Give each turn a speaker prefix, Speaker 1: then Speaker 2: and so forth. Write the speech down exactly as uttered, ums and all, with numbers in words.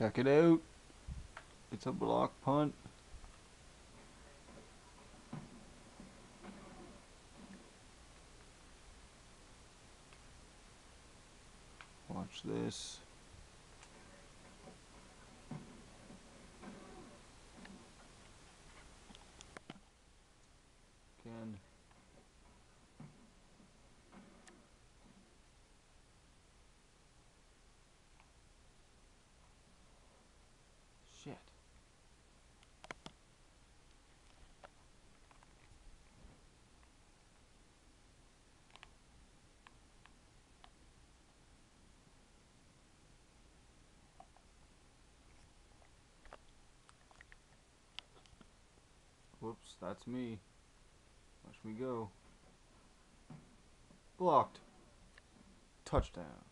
Speaker 1: Check it out. It's a block punt. Watch this. Again. Shit. Whoops, that's me. Watch me go. Blocked. Touchdown.